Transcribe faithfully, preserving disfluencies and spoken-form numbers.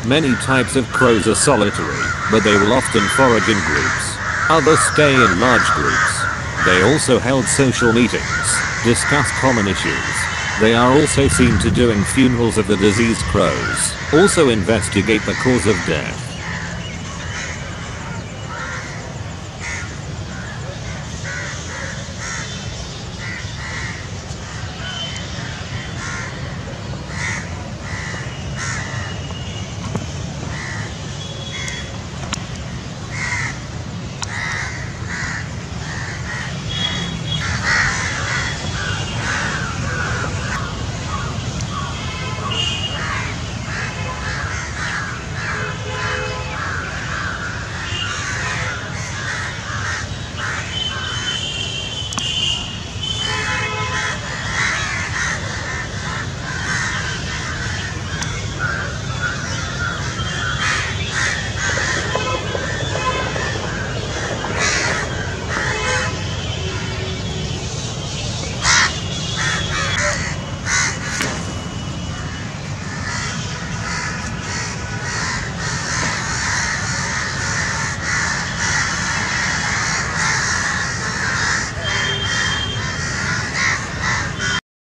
Many types of crows are solitary, but they will often forage in groups. Others stay in large groups. They also held social meetings, discuss common issues. They are also seen to doing funerals of the diseased crows, also investigate the cause of death.